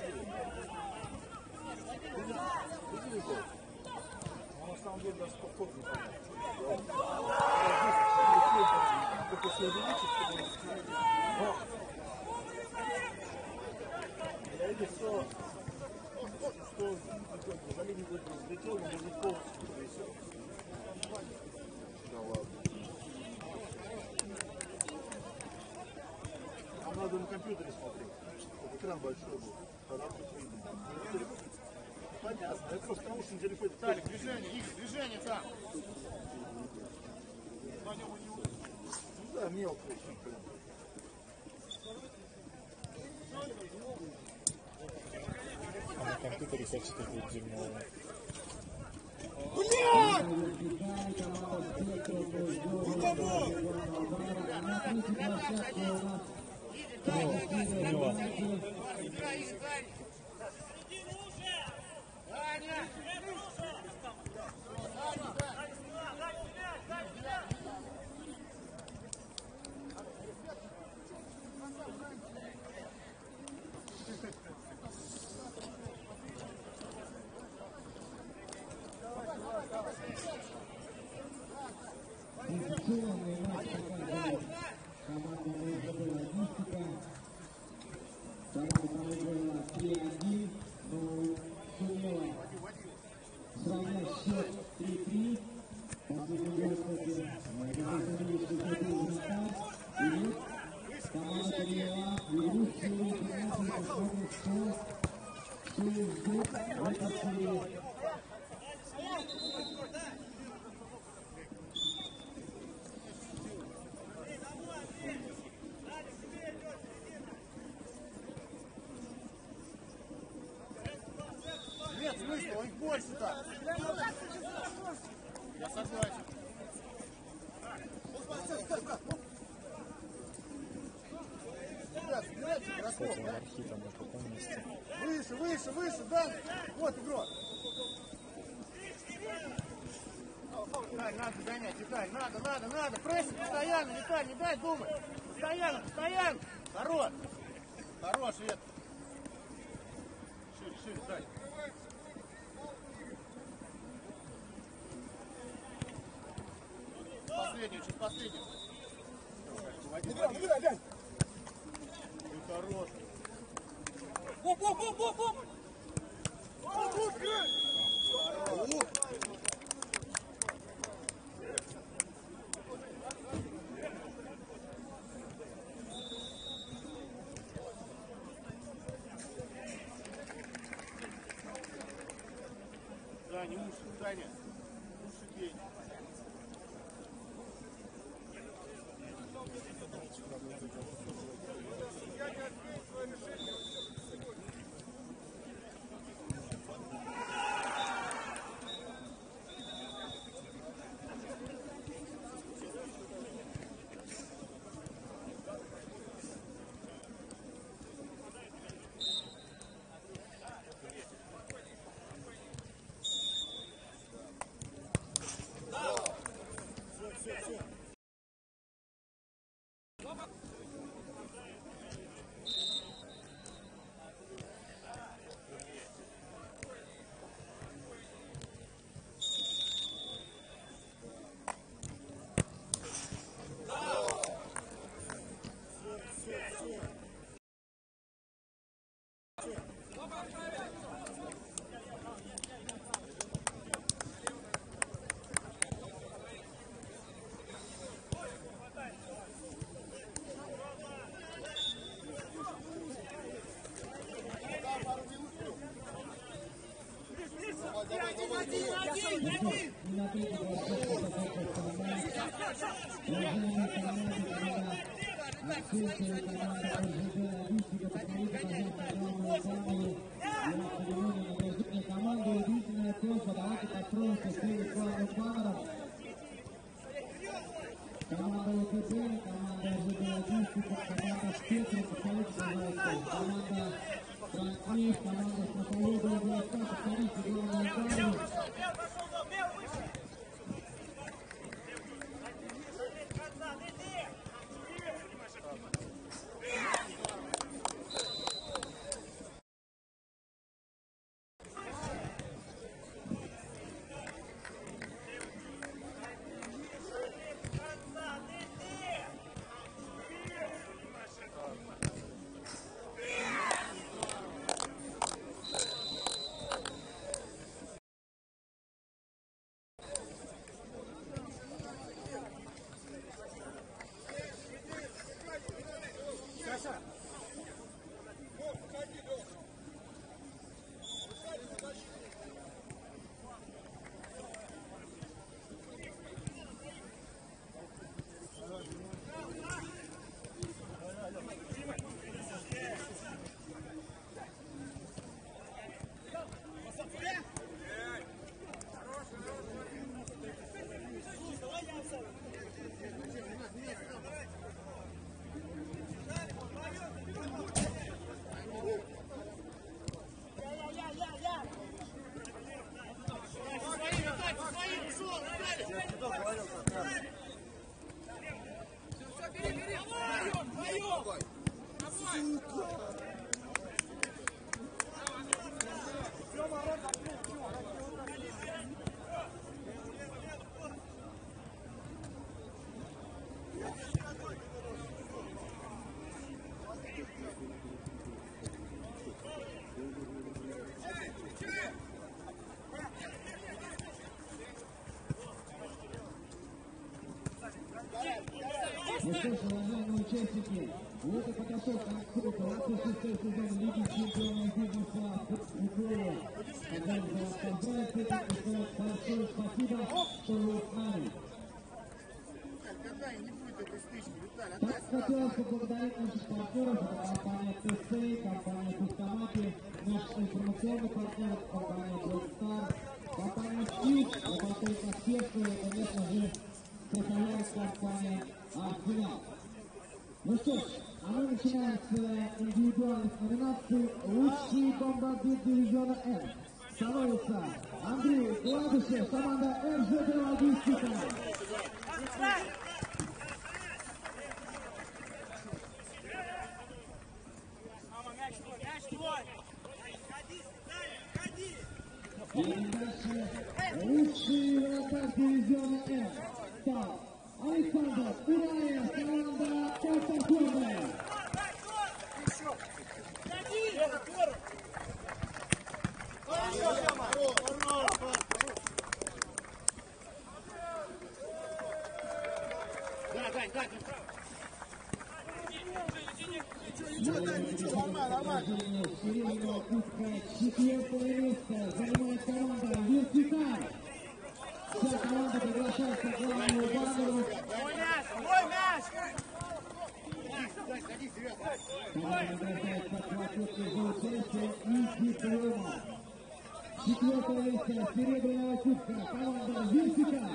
На самом деле даже подход не понятен. Только если увеличить, но я видел, что за линию взлетел, но не полностью повесил. Да ладно. Нам надо на компьютере смотреть, чтобы экран большой был. Тогда будет видно. Понятно, я просто потому что на телефоне. Талик, движение, Игорь, движение там. Ну да, мелко очень прям. А на компьютере хочет быть дерьмовый. Инфекционный матч показывает команда МСБ «Логистика». Команда проиграла 3-1, но сумела сравнять счет 3-3. Последний гол, кстати, говорили, что это результат. И вот команда приняла игру в серии 15, посмотрим, что их ждет в этой серии. Нет смысла, их больше-то. Я согласен. Ребят, собирайте городского. Кстати, Архипа на каком месте? Выше, выше, выше, да? Вот игрок. Виталь, надо гонять, Виталь, надо. Прессинг постоянно, Виталь, не дай думать. Постоянно. Хорош. Хорош, Вет. Шире, Виталь. Чуть последнюю. Води. Ты хорош. Оп! Таня, уши бей. Команда удивительная просто, давайте построимся перед главным баннером. Команда ОТБ, команда РЖД Логистика, команда Спектр, повторите, пожалуйста, команда Транслив, команда Стратология, повторите главную баннеру. участники. Вот и подошел к концу 26-й сезон Лиги чемпионов бизнеса по футболу. Хотел бы вас поздравить с этим и сказать большое спасибо, что вы с нами. Так хотелось бы поблагодарить наших партнеров, это компания ТС, компания Кустамати, наш информационный партнер, компания Blackstar, компания СИК, работает на всех, и, конечно же, страховая компания Арсенал. Ну что ж, а мы начинаем с индивидуальных номинаций «Лучший бомбардир дивизиона М». Становится Андрей Гладышев, команда РЖД «Логистика». И дальше лучший вратарь дивизиона М стал Александр Ураев, команда «Картофельная». Серебряного кубка 4-е место занимает команда «Вертикаль». Вся команда приглашается к главному баннеру. Команда награждается платежкой за участие и дипломом. 4-е место серебряного кубка команда «Вертикаль».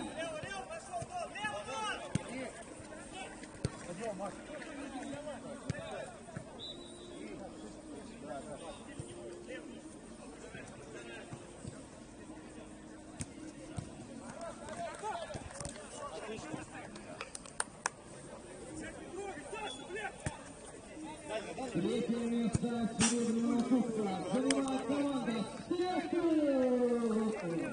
Третье место серебряного кубка занимает команда «Спектр».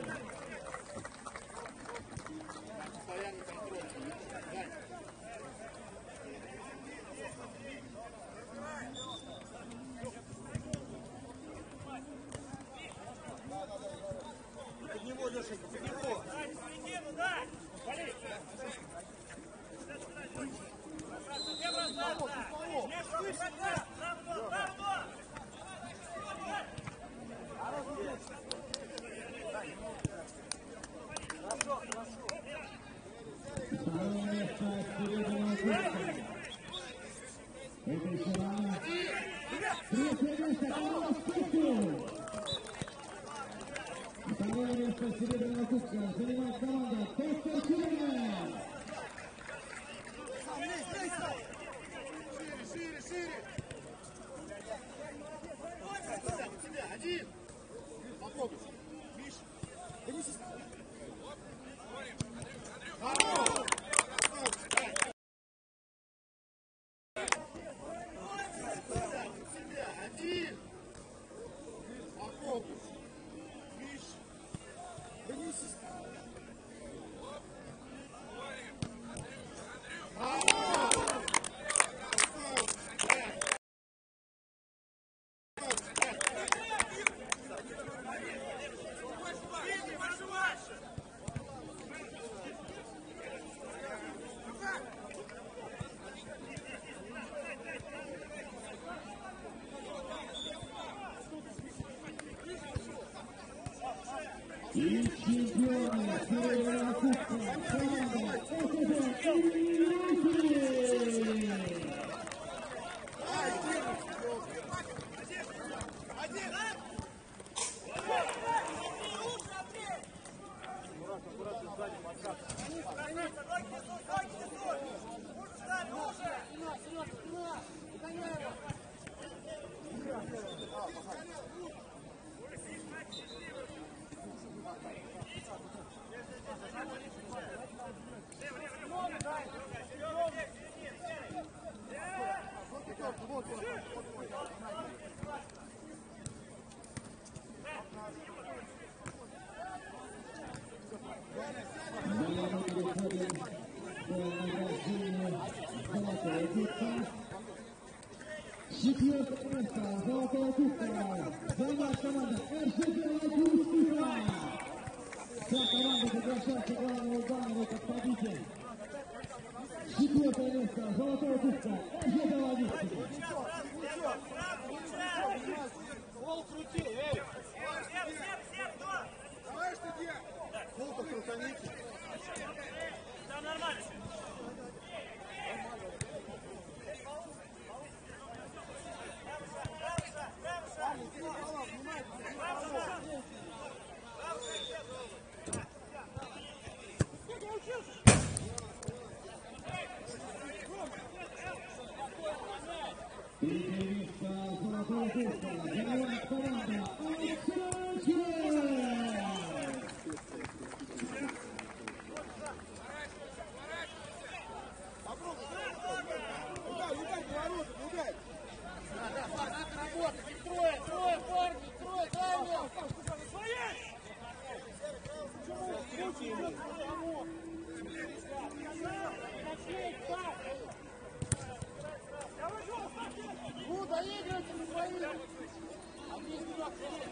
Второе место серебряного кубка. Это еще рано. Третье место команда «Спектр». Второе место серебряного кубка занимает команда «Спектр». Один. Попробуй. Миш. Один. Попробуй. Миш. Денис. И чемпионы серебряного кубка команда СССР Четвертое место золотого кубка занимает команда РЖД «Логистика». Вся команда приглашается к главному баннеру как победитель. Четвертое место золотого кубка Ожегова Виктор. Пол крути, эй! Пол покрутаните. Да, нормально. Передевица золотого кубка занимает команда Александр. Надо работать. Трое, парни, трое, дальше. Ну, доигрывайте на своих. А мне сюда вперед.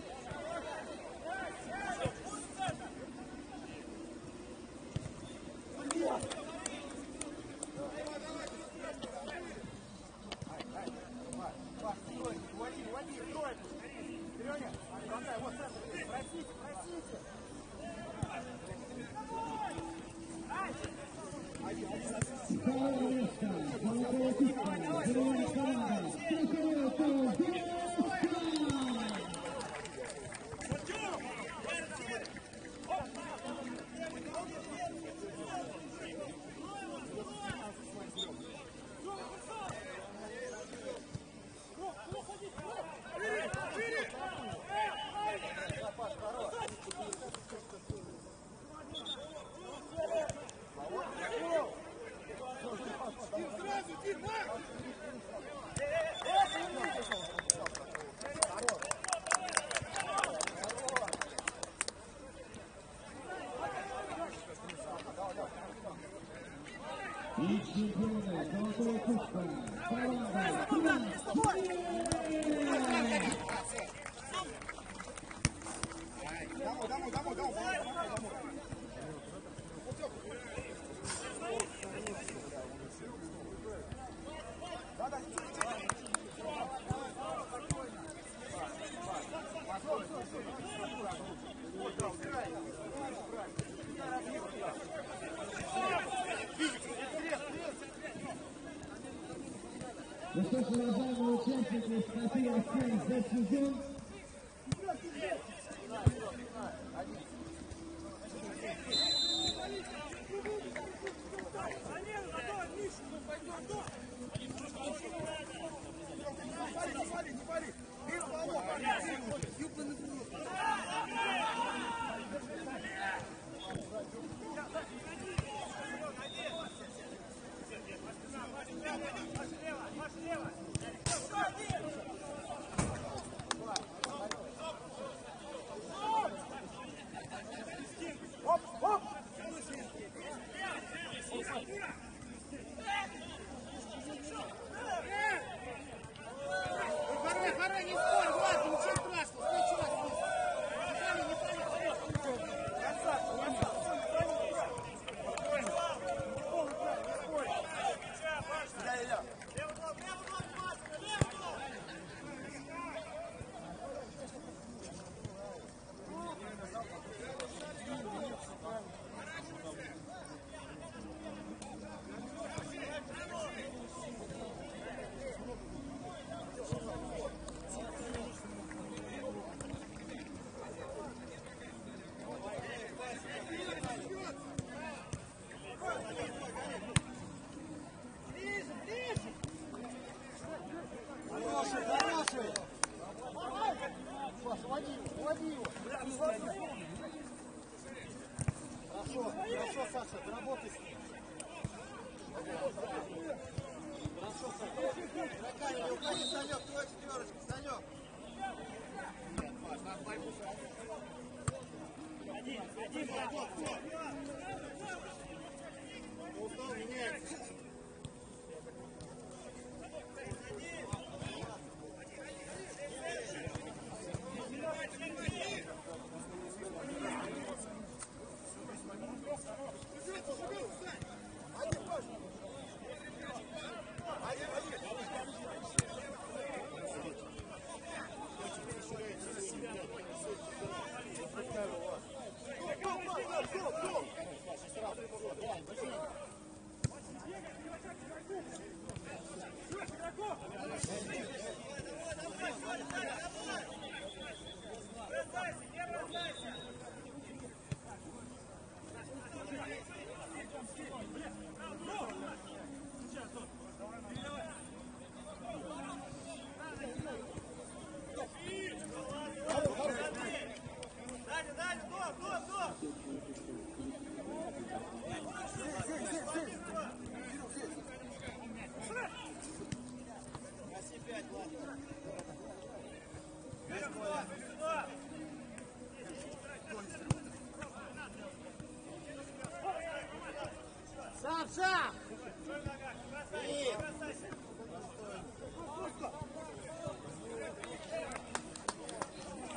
Второе место золотого кубка занимает команда Сухарев Донецк. И чемпионы золотого кубка команда Транс. Ну что ж, уважаемые участники, спасибо всем за сезон. Порой, не спорь, ладно, ничего страшного, сначала. Хорошо, Саша, ты работай с ним. Хорошо, Саша. Игрока не уходи, Санек, твой четверочка, Санек. Устал, меняется.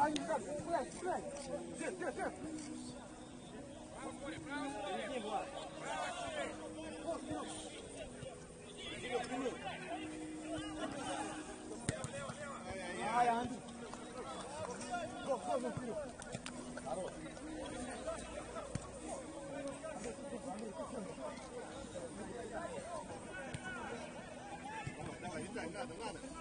Давай, Виталь, надо.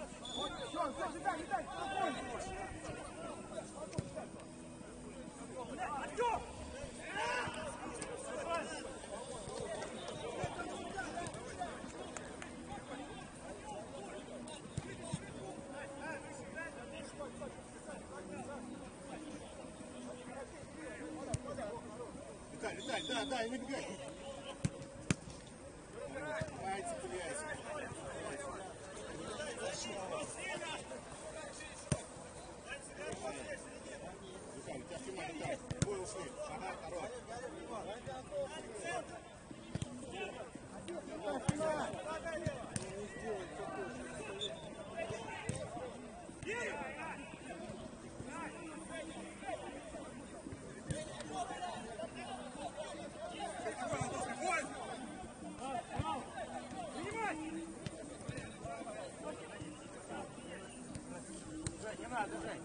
Виталь, да, и набегай. Ай, цепляйся. Виталь, у тебя прямая, Виталь. Бой ушли. Ага, хорош. Не надо, Жень.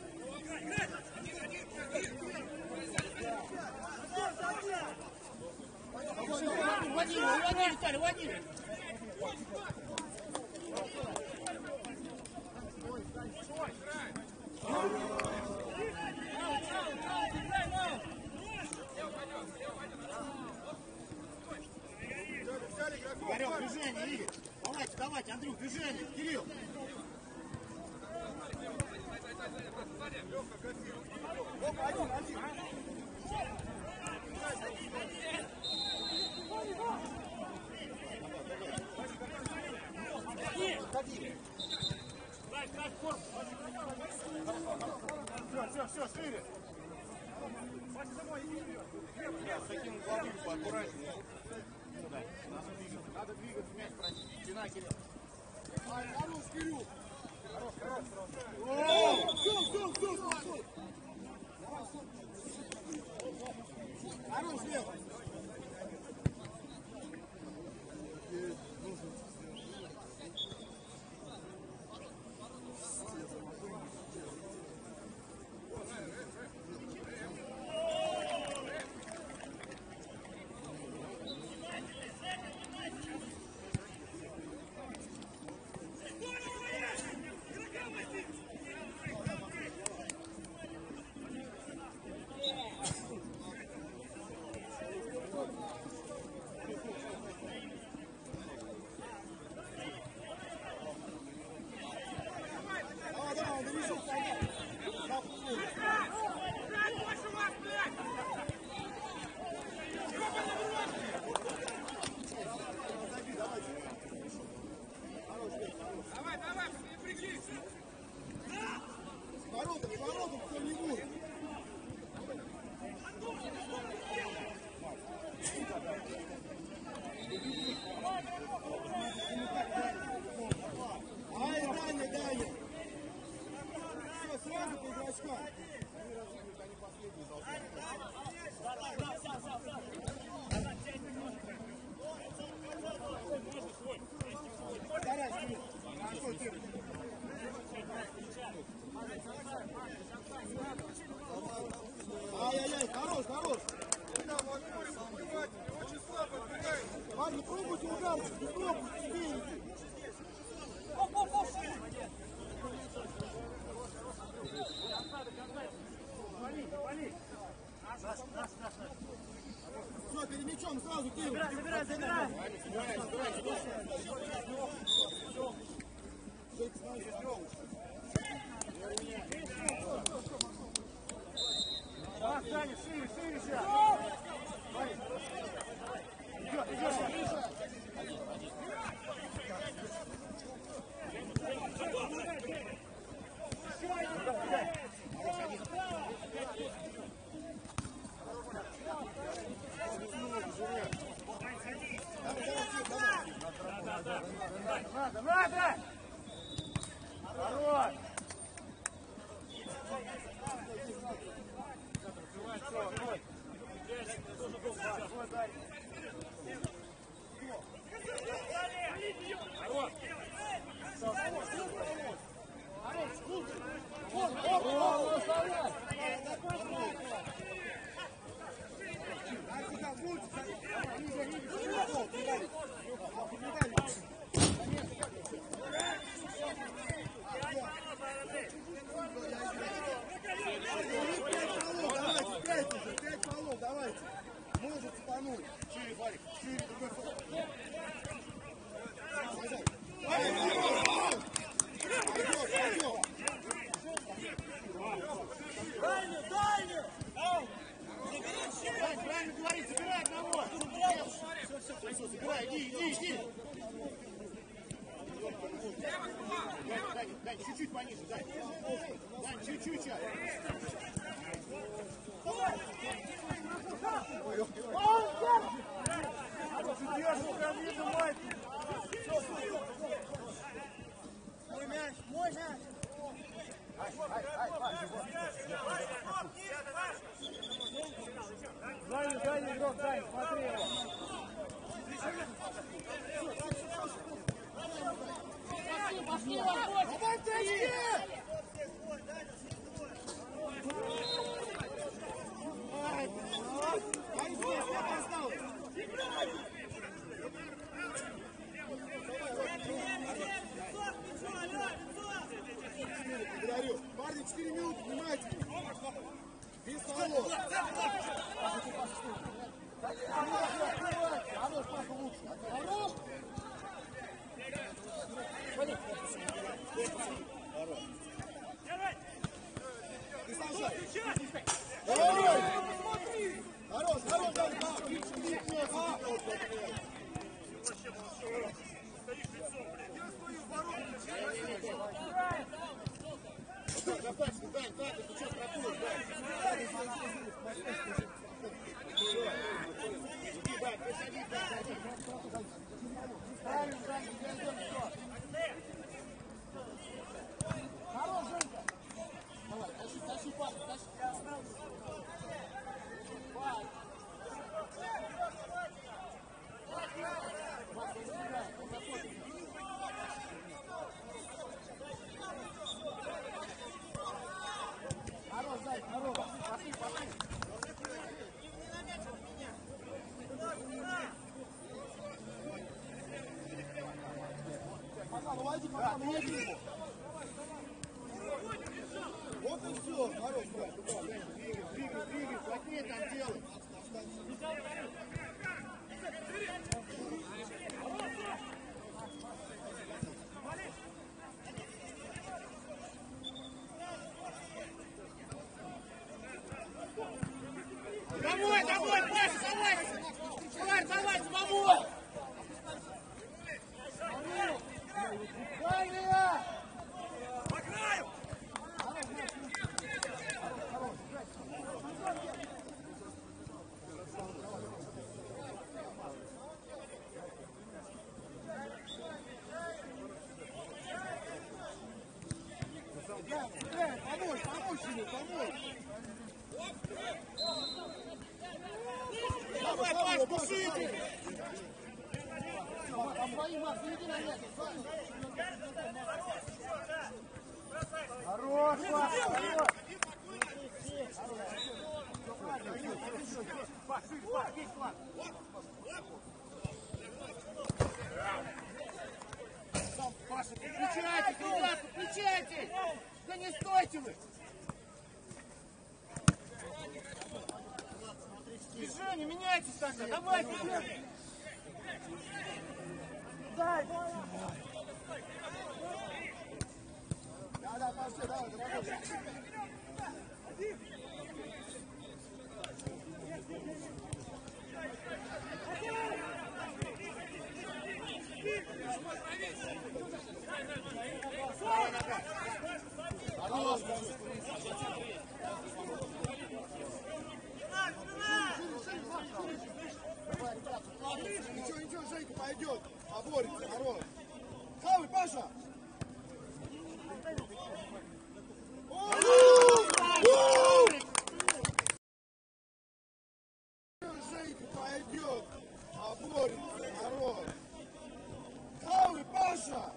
Уводи, Виталий, уводи. Игорек, движение, Игорь. Давайте, Андрюх, движение. Кирилл. Все, шире. С таким угловым поаккуратнее. Надо двигаться, мяч просить. Спина, Кирилл. Хорош, Кирилл. Хорош. Все. Хорош, левый. Воротом кто-нибудь. Ай, Даня. Все, сразу по игрочкам. Ай-яй-яй, хорош. Очень слабо отбегает. Ладно, пробуйте удар, не пробуйте, спереди. Вали. Все, перед мячом сразу ты. Забирай. Давай, Саня, шире сейчас. Идет. Надо! Хорош! иди. Дань, чуть-чуть пониже, Дань. Дань, чуть-чуть сейчас. Мой мяч, мой мяч. Дальний игрок, дай, смотри его. Пошли, помогите! Говорю, парни, 4 минуты, внимательно. Без того. Хорош, достаточно, Дань, так, ты что, проходишь, Дань? Иди, Дань, присадись, Дань. Правильно, Дань, идем, все. Хорош, Женька. Давай, тащи, парень, тащи. Хорош, Зай, хорош. Пошли. Пока, выводи. Вот и все. Хорош, брат. Двигай. Плотнее там делай. Домой, Паша, давай, домой! Дальняя! По краю! Помочь ему, помочь! Давай, Паш, пушите! Хорош, Паш, хорош! Паша, подключайтесь, ребят, подключайтесь! Да не стойте вы! Движение, меняйтесь тогда, давайте! Да, пошли, давай, работай. Ничего, Женька пойдет, поборется, хорош. Хавай, Паша! Женька пойдет, поборется, хорош. Хавай, Паша!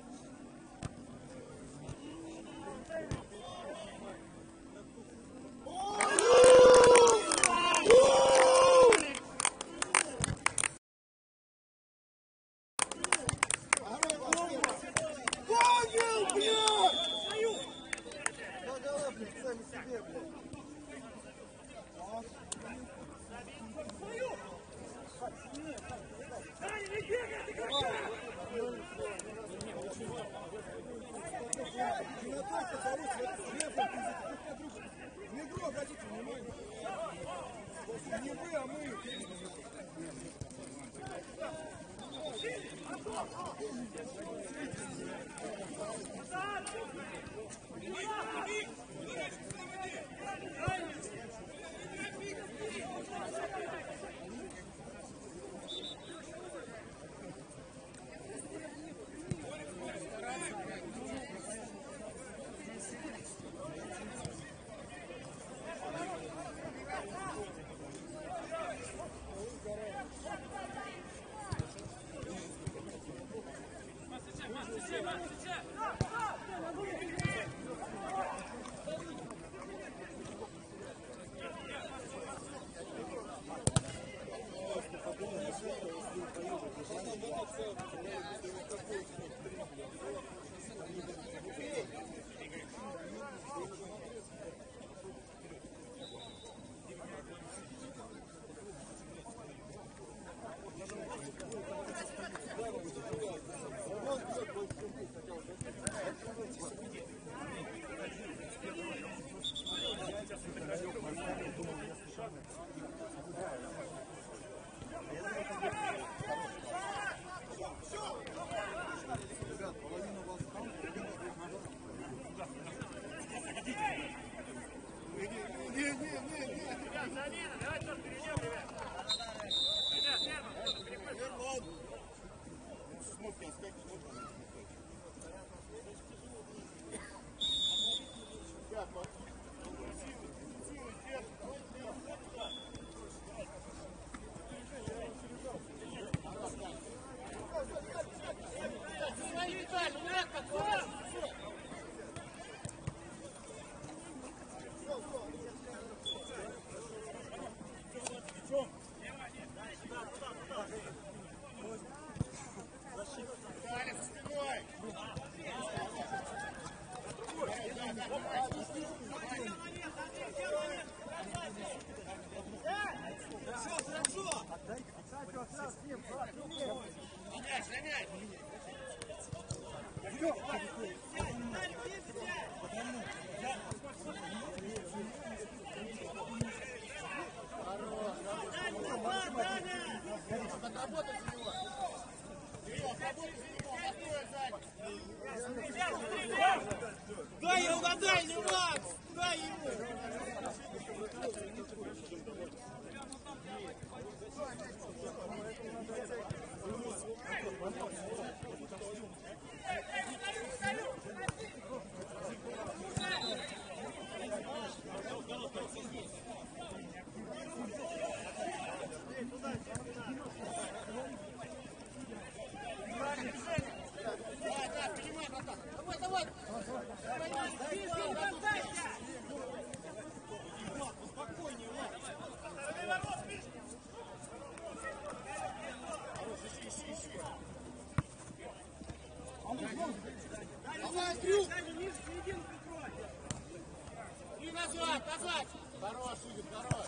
Не игру, обратите внимание. Не вы, а мы. Дай ему, дай ему, Макс! Дай ему! И назад, назад! Хорош, Игорь, хорош!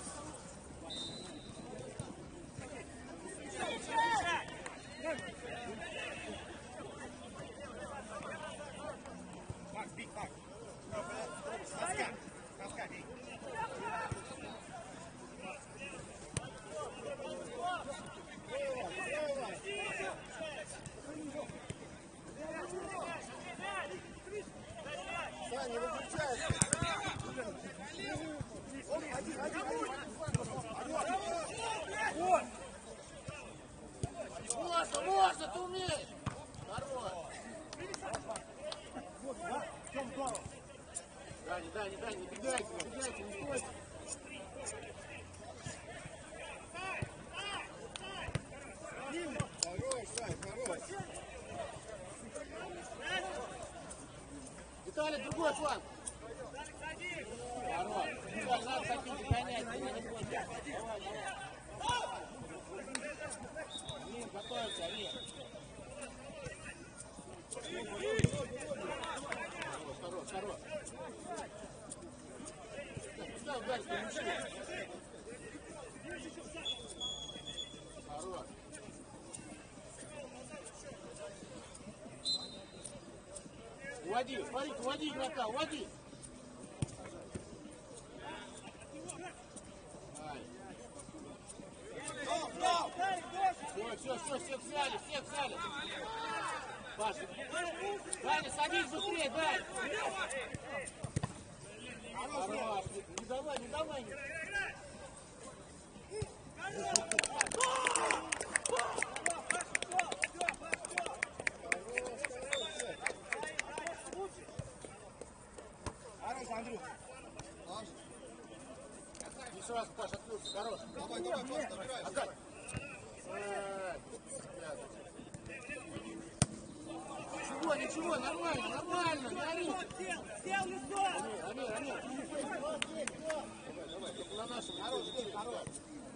Макс, бей, Макс! Доска, доска, бей! Не выключайся. Можно, можно, ты умеешь! Хорош! Дай, не бегайте, не стойте! Хорош, Сай, хорош. Виталий, другой фланг! Хорош! Виталий, надо такие гонять, ты не будешь. Давай. Рим, готовься, Рим! Хорош! Пускай ударит по мячу. Хорош! Уводи, смотри, уводи игрока, уводи! Все, хорошо, всех взяли, всех взяли. Паша, Даня, садись быстрее, Даня. Хорош, не давай, не давай. Хорош, Андрюх. Не сразу, Паша, открылся, хорош. Давай, давай, Паш, набирай. Отдай. Ничего, ничего, нормально, нормально, не ори. Сел лицо! Амир. Давай, только на нашем. Хорош, хорош.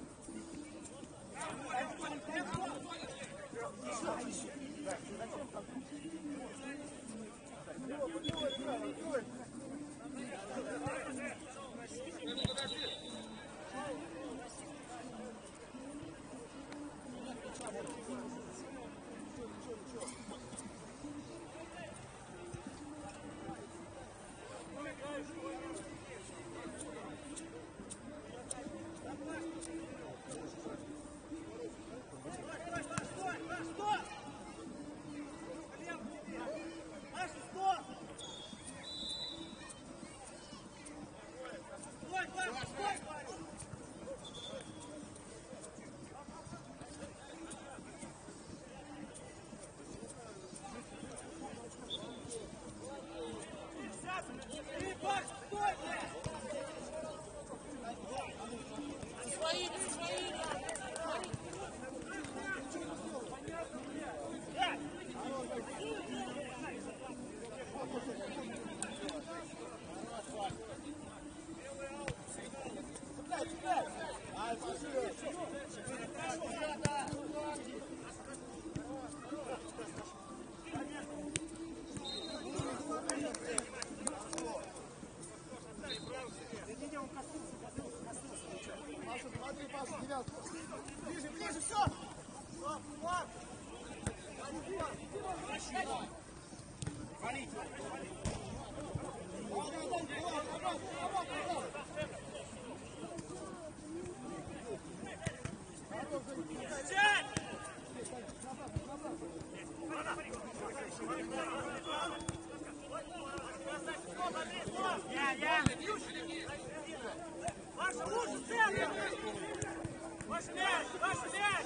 Смотри, Паша, девятку. Ближе, ближе, все! Ваша лучше, центр! Ваш мяч! Ваш мяч!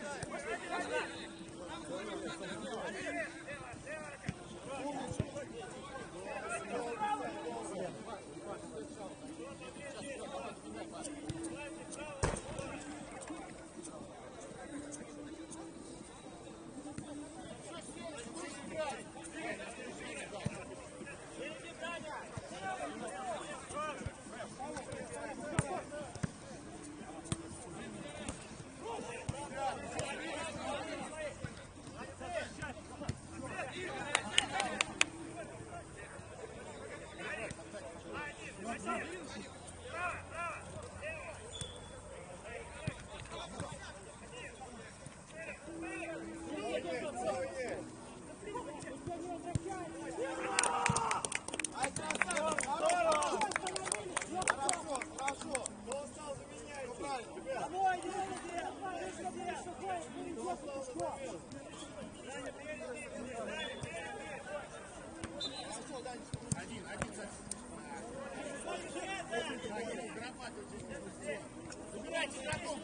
Убирайте игроков,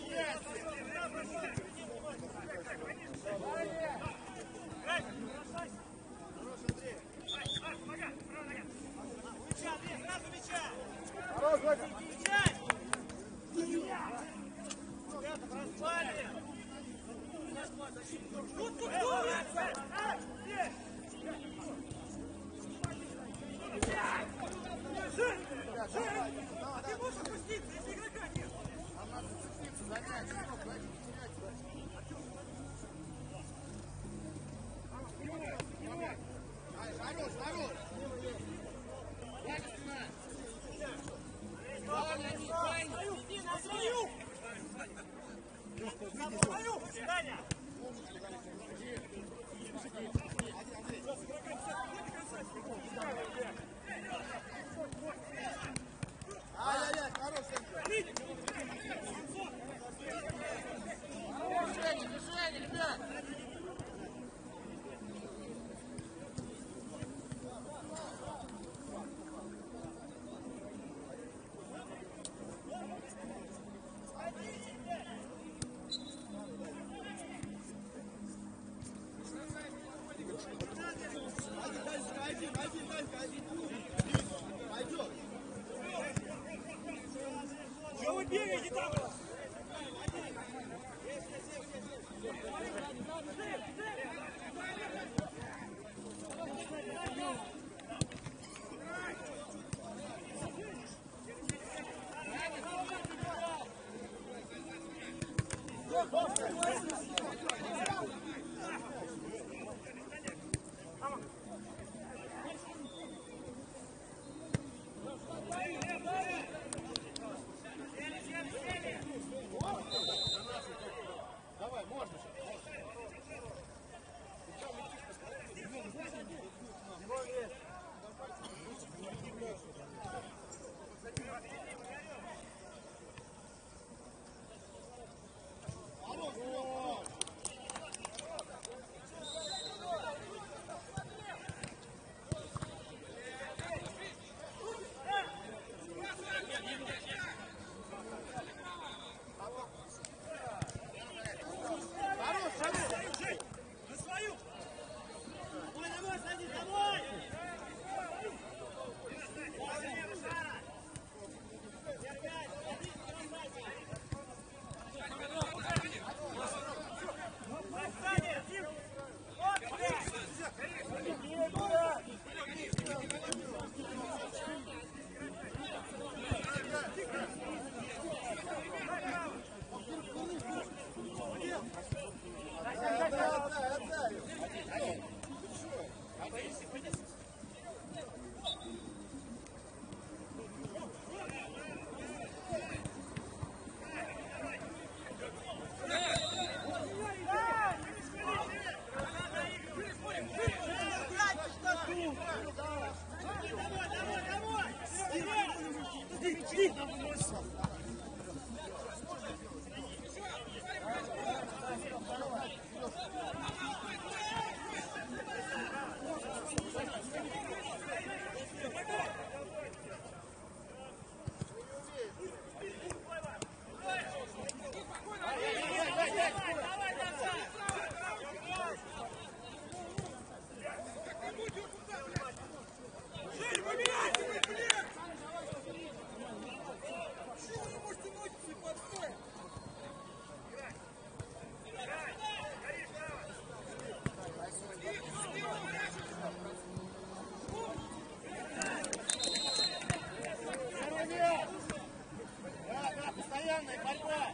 Хорош, Вадик. А ты можешь опуститься, если игрока нет? Нам надо зацепиться за мяч. Давайте не терять. Хорош, хорош. Иди на свою! На свою! Даня! Ай-яй-яй, хорош, Движение, ребят! Бегайте там! Давай, можно. На свою! Давай, садись, давай! Постоянная борьба.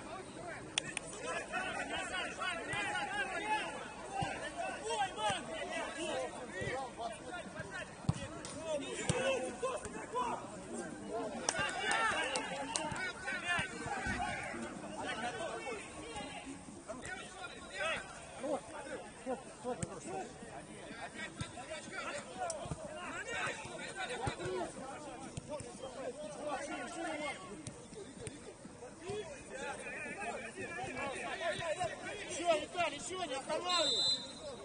Еще, Виталий, еще не останавливайся.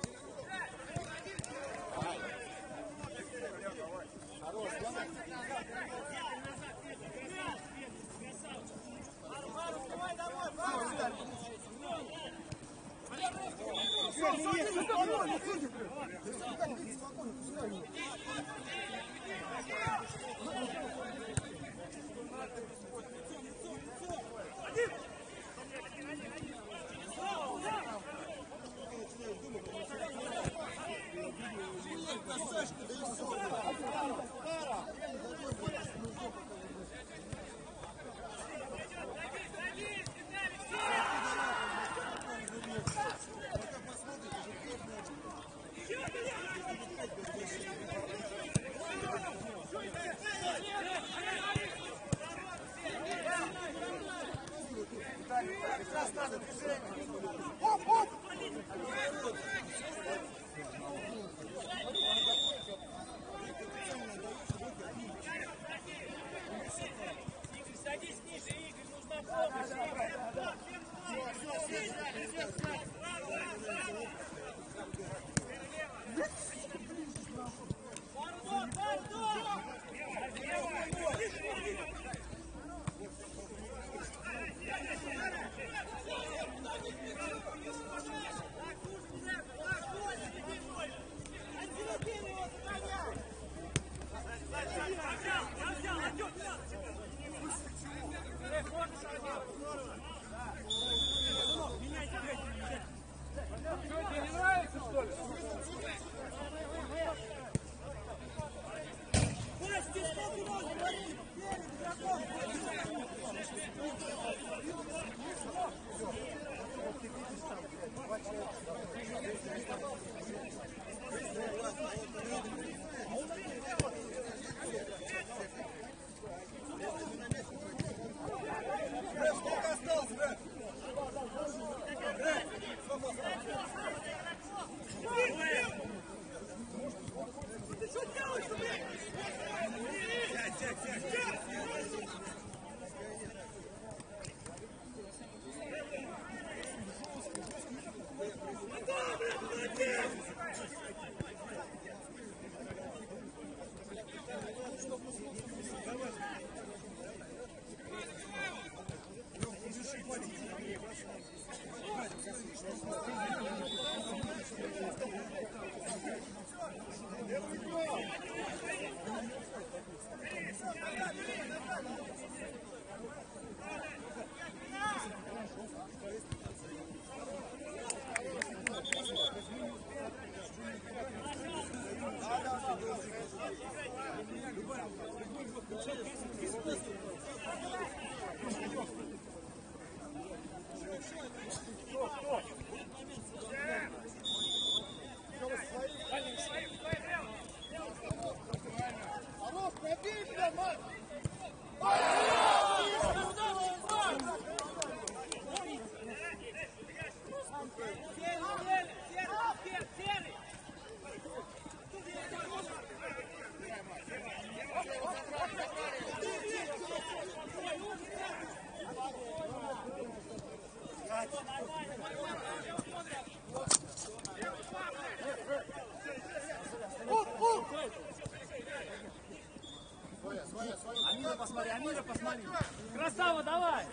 Сейчас надо движение. Оп, оп! Садись ниже, Игорь, нужна помощь, Игорь. Пардон, пардон! Амира, посмотри, Амира, посмотри. Красава, давай!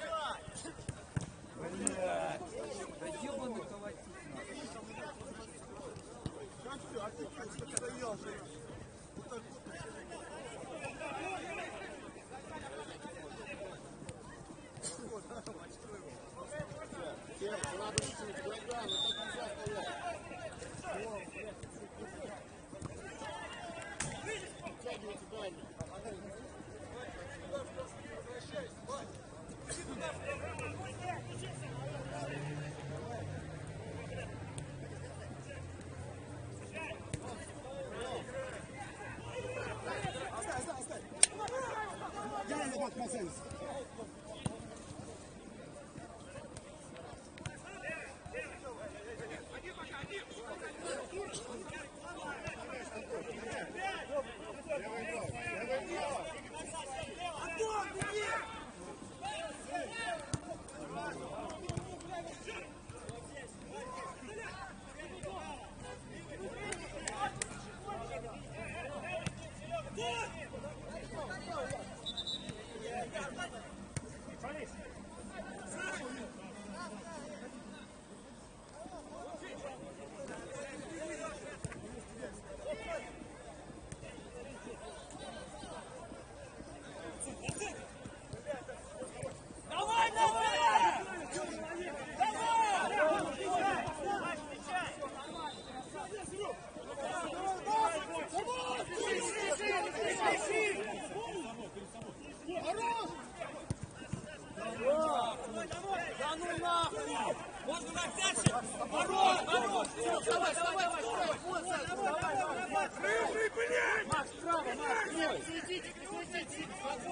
Да ну нахуй! Можно на дальше! Ворот! Ворот! Давай, давай, давай! Рыжий, блядь! Макс, справа, Макс, левый! Сидите, сидите!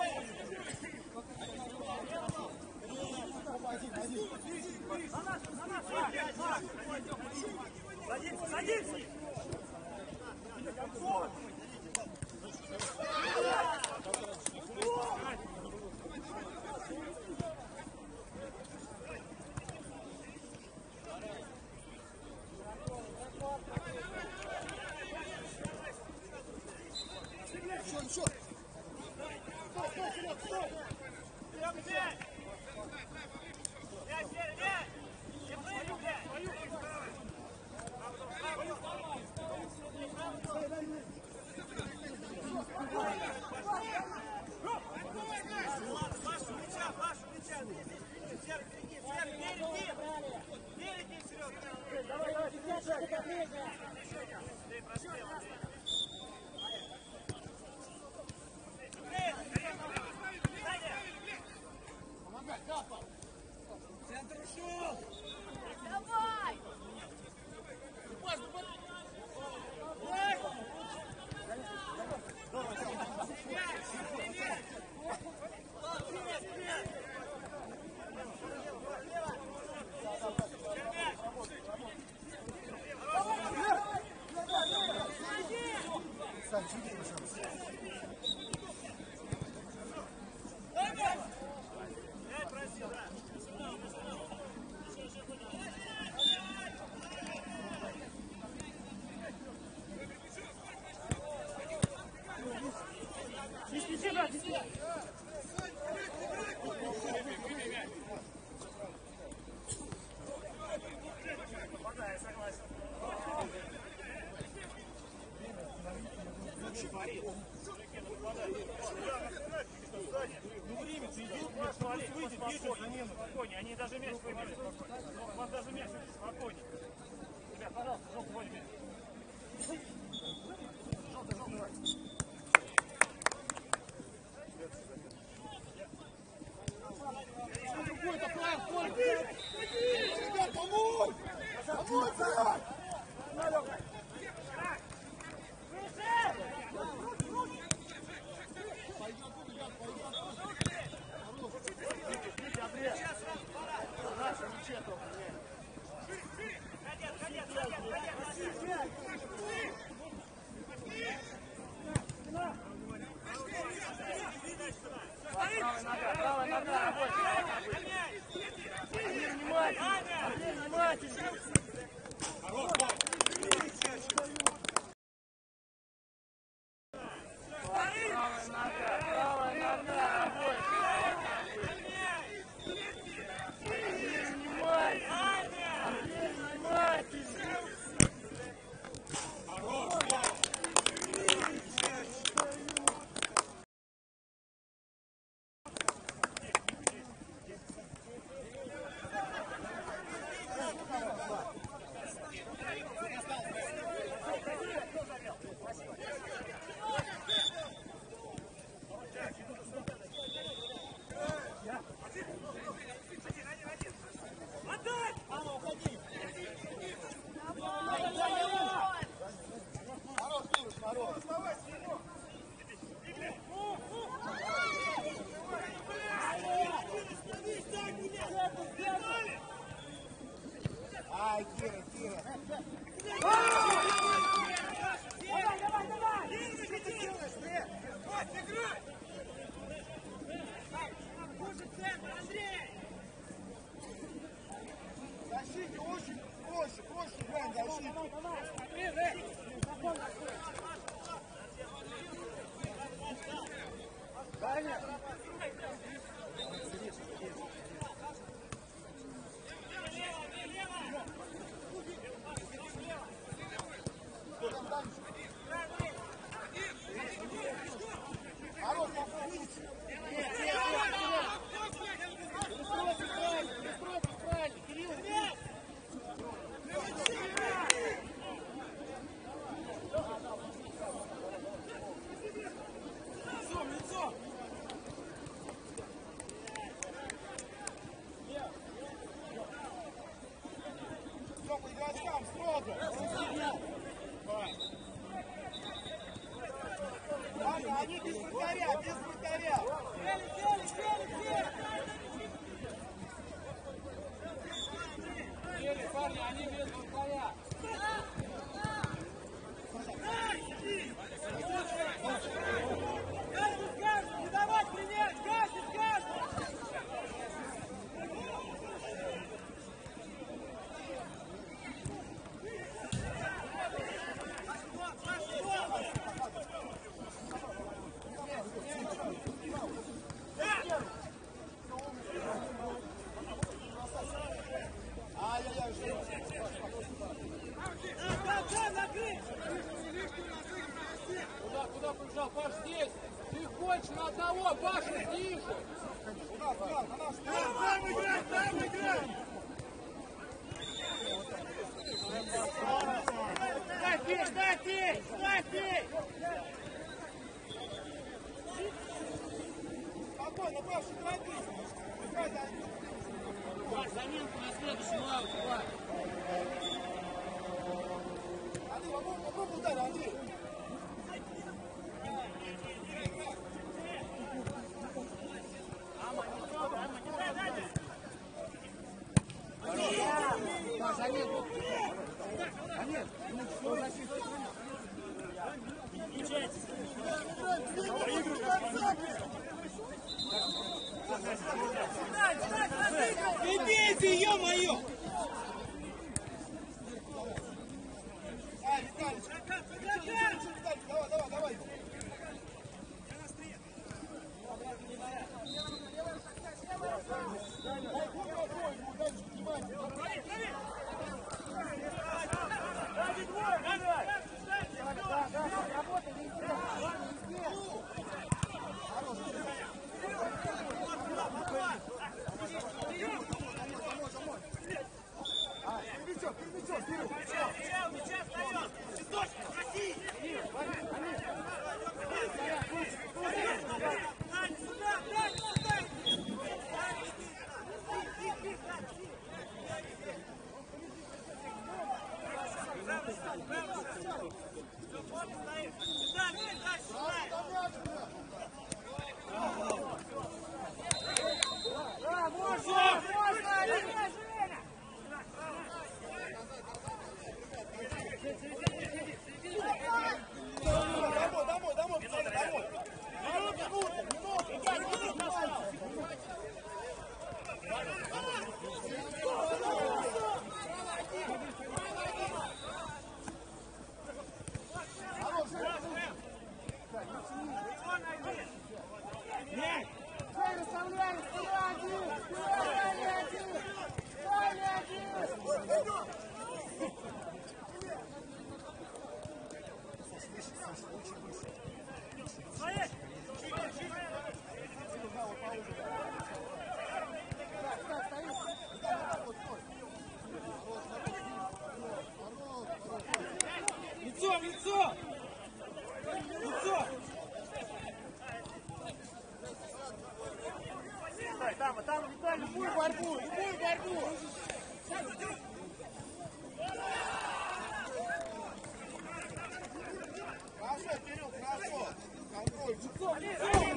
Садись, садись! Спокойнее, они даже мяч выбили. У вас даже мяч спокойнее. Ребят, пожалуйста, желтый вводим мяч. Желтый, желтый. Какой-то план, сколько? Ребят, помочь! Помочь, блядь! Правая нога, правая нога. Внимание! внимательнее. Ай, Кира, Кира. Защите, очень проще, Грань, защите. Хорош, попробуйте. Все, по игрокам, строго. Ладно, они без вратаря, без вратаря. Парни, они без вратаря. Газ, не давать принять! Газ! Ай-яй-яй, что? Куда побежал? Паш, здесь! Ты хочешь на одного, Паша, тише! Куда? На наш Там играть! Дай! Спокойно, Паша, торопись. Заминку на следующем аут, давай! Андрей, попробуй ударь, Андрей. Бейте, ё-моё! Ай, Виталий, давай. Право, Виталий, любую борьбу, любую борьбу. Хорошо, Кирилл, хорошо. Контроль.